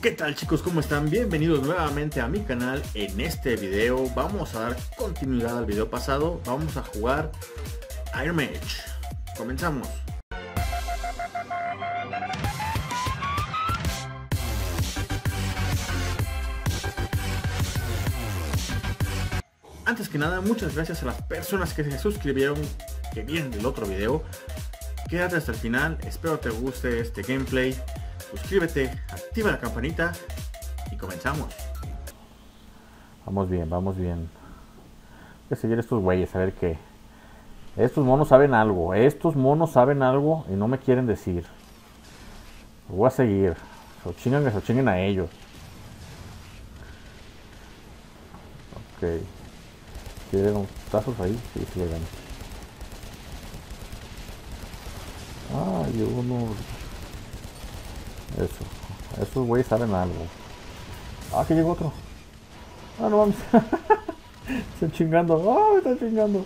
¿Qué tal, chicos? ¿Cómo están? Bienvenidos nuevamente a mi canal. En este video vamos a dar continuidad al video pasado. Vamos a jugar Air Mage. Comenzamos. Antes que nada, muchas gracias a las personas que se suscribieron, que vienen del otro video. Quédate hasta el final, espero te guste este gameplay. Suscríbete, activa la campanita y comenzamos. Vamos bien, vamos bien. Voy a seguir a estos güeyes, a ver qué. Estos monos saben algo, y no me quieren decir. Los voy a seguir. Se chingan que se chinguen a ellos. Ok. ¿Quieren unos tazos ahí? Sí, sí le dan. Ay, uno. Eso. Estos güeyes saben algo. Ah, que llegó otro. Ah, no vamos. Están chingando. Ah, están chingando.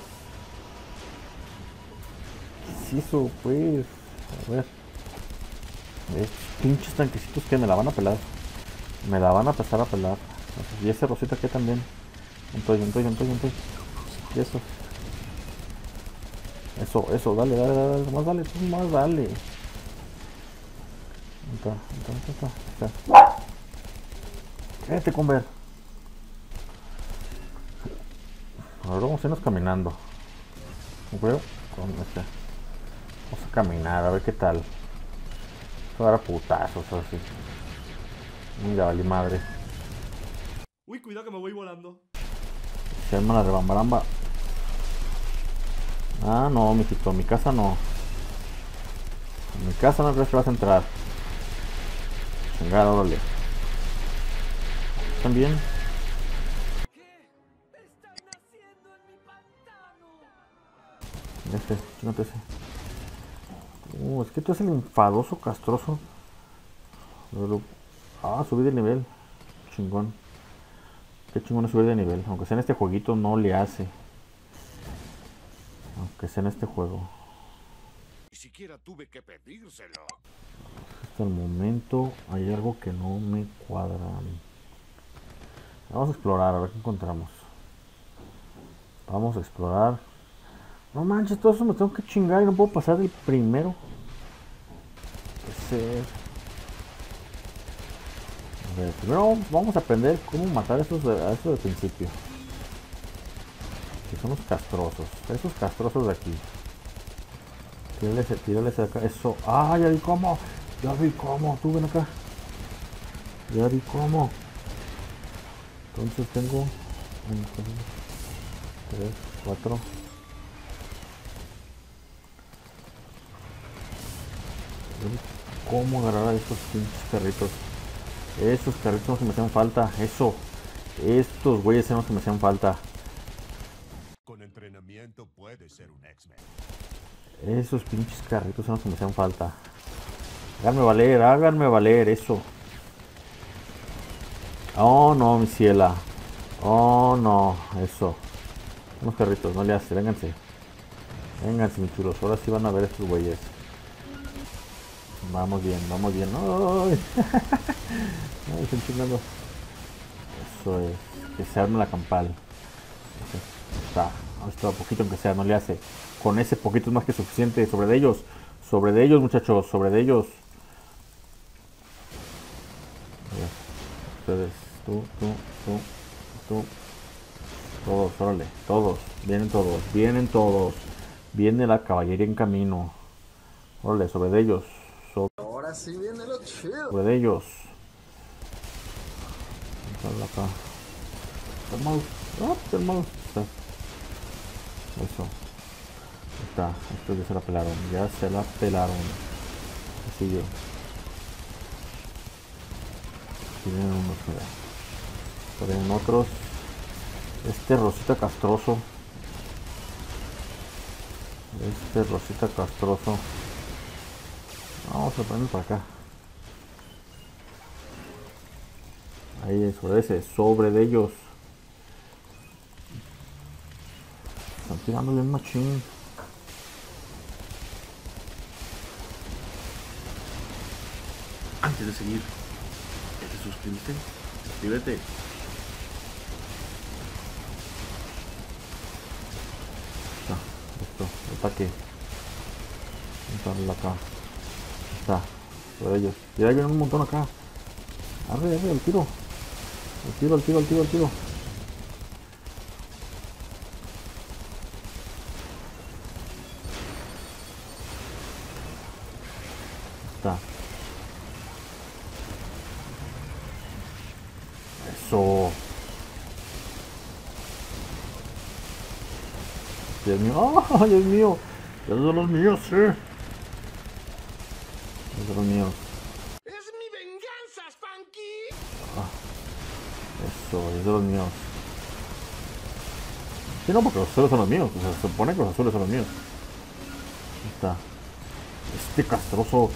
¿Qué es eso, pues? A ver. Estos pinches tanquecitos que me la van a pelar. Me la van a empezar a pelar. Y ese rosita que también. Entonces. Y eso. Eso, dale, más dale. Está. Cállate, Conver. Ahora vamos a irnos caminando. Creo. Vamos a caminar, a ver qué tal. Voy a dar a putazos, así. Mira, vale madre. Uy, cuidado que me voy volando. Se arma la rebambaramba. Ah, no, mijito, en mi casa no. En mi casa no crees que vas a entrar. Chingada, órale. ¿Están bien? ¿Qué están haciendo en mi pantano? Chingate ese. Es que tú eres el enfadoso, castroso. Subí de nivel. Chingón. Qué chingón es subir de nivel. Aunque sea en este jueguito, no le hace. Aunque sea en este juego. Ni siquiera tuve que pedírselo. Hasta el momento hay algo que no me cuadra. Vamos a explorar, a ver qué encontramos. Vamos a explorar. No manches, todo eso me tengo que chingar y no puedo pasar del primero. A ver, primero vamos a aprender cómo matar a esos del principio. Que son los castrosos. Esos castrosos de aquí. Tírales acá. Eso. Ah, ya vi cómo. Tú ven acá. Ya vi cómo. Entonces tengo 1, 2, 3, 4. ¿Cómo agarrar a estos pinches carritos? Esos carritos son los que me hacían falta. Eso. Estos güeyes son los que me hacían falta. Con entrenamiento puedes ser un X-Men. Esos pinches carritos son los que me hacían falta. Háganme valer, eso. Oh no, mi ciela. Oh no, eso. Unos carritos, no le hace, vénganse. Vénganse, mis chulos. Ahora sí van a ver estos güeyes. Vamos bien. ¡Ay! Ay, están chingando. Eso es. Que se arme la campal. Está poquito aunque sea, no le hace. Con ese poquito es más que suficiente. Sobre de ellos, muchachos. Sobre de ellos. Ustedes. Tú. Todos, órale. Todos. Vienen todos. Viene la caballería en camino. Órale, sobre de ellos. Ahora sí viene lo chido. Sobre de ellos. Vamos acá. Está mal. Eso. Está. Estos ya se la pelaron. Así yo. Aquí vienen unos, mira. Aquí vienen otros. Este rosita castroso. Vamos a ponerlo para acá. Ahí, sobre de ellos. Están tirándole un machín. Antes de seguir, suscribiste, suscríbete. Listo, ataque. Entrarle acá. Está, sobre ellos. Y ahí vienen un montón acá. Arre, el tiro. El tiro. Está. Eso. Dios mío. ¡Ah! Dios mío. Es de los míos, sí. Es de los míos. ¡Es mi venganza, Spanky! Eso, es de los míos. Sí, no, porque los azules son los míos. O sea, se supone que los azules son los míos. Ahí está. Este castroso.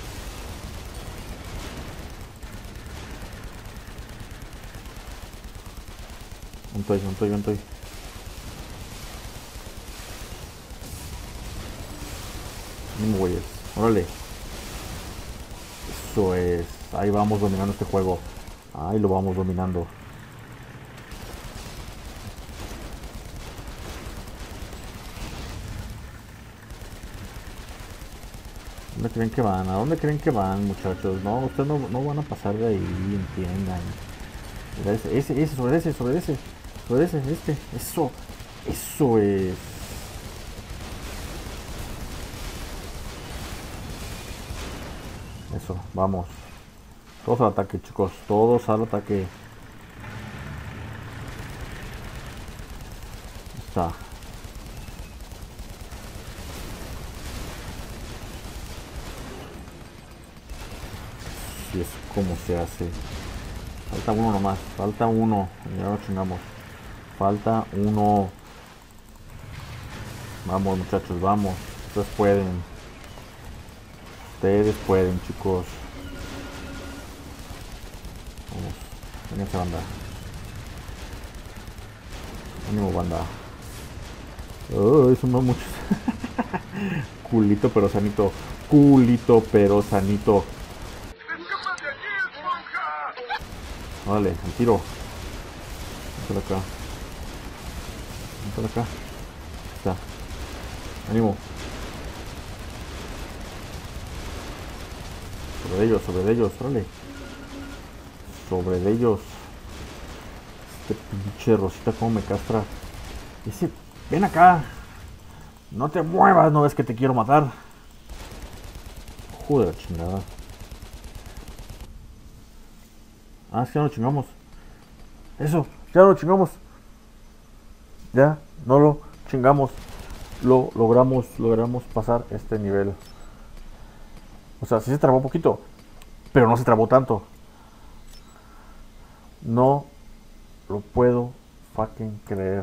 Un toy. Ni güeyes. Órale. Eso es. Ahí vamos dominando este juego. Ahí lo vamos dominando. ¿Dónde creen que van? ¿A dónde creen que van, muchachos? No, ustedes no van a pasar de ahí, entiendan. Mira ese, sobre ese. Eso es. Eso, vamos. Todos al ataque, chicos. Todos al ataque. Está. Y es como se hace. Falta uno nomás. Falta uno. Ya lo chingamos. Falta uno. Vamos, muchachos, vamos. Ustedes pueden. Ustedes pueden, chicos. Vamos. Vénganse, banda. Ánimo, banda. Oh, son más muchos. Culito pero sanito. Órale, al tiro. Véntale acá. Ahí está. Ánimo. Sobre ellos, órale. Sobre de ellos. Este pinche Rosita como me castra. Ese, ven acá. No te muevas, no ves que te quiero matar. Joder, chingada. Ah, es que ya lo chingamos. Eso, ya lo chingamos. Ya, no lo chingamos. Logramos pasar este nivel. O sea, sí se trabó un poquito, pero no se trabó tanto. No lo puedo fucking creer.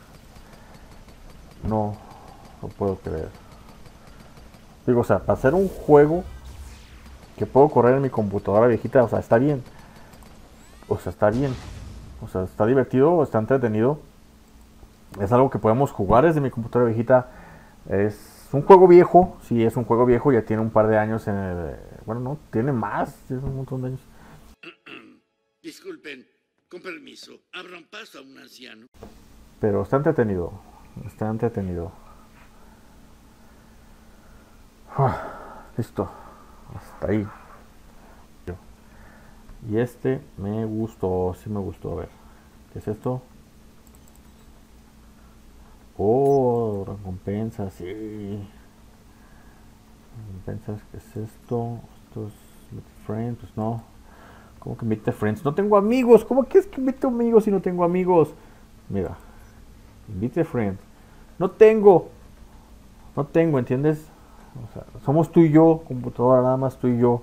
No lo puedo creer. Digo, o sea, para hacer un juego que puedo correr en mi computadora viejita, o sea, está bien. O sea, está bien. O sea, está divertido, está entretenido. Es algo que podemos jugar desde mi computadora viejita. Es un juego viejo, sí, es un juego viejo, ya tiene un par de años en el... Bueno, no, tiene más, tiene un montón de años. Disculpen, con permiso, abran paso a un anciano. Pero está entretenido, listo, hasta ahí. Y este me gustó, sí me gustó, a ver, ¿qué es esto? Oh, recompensas, sí. Recompensas, ¿qué es esto? Esto es Meet Friends, pues no. ¿Cómo que Meet Friends? No tengo amigos. ¿Cómo que es que Meet amigos si no tengo amigos? Mira. Meet Friends. No tengo, ¿entiendes? O sea, somos tú y yo, computadora, nada más tú y yo.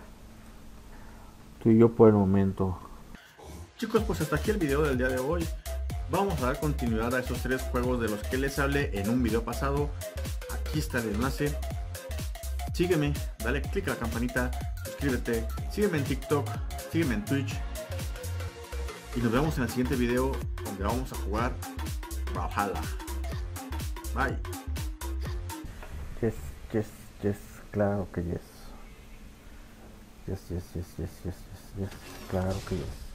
Tú y yo por el momento. Chicos, pues hasta aquí el video del día de hoy. Vamos a dar continuidad a esos 3 juegos de los que les hablé en un video pasado. Aquí está el enlace. Sígueme, dale click a la campanita, suscríbete, sígueme en TikTok, sígueme en Twitch. Y nos vemos en el siguiente video donde vamos a jugar Brawlhalla. Bye. Yes, claro que yes. Yes. Claro que yes.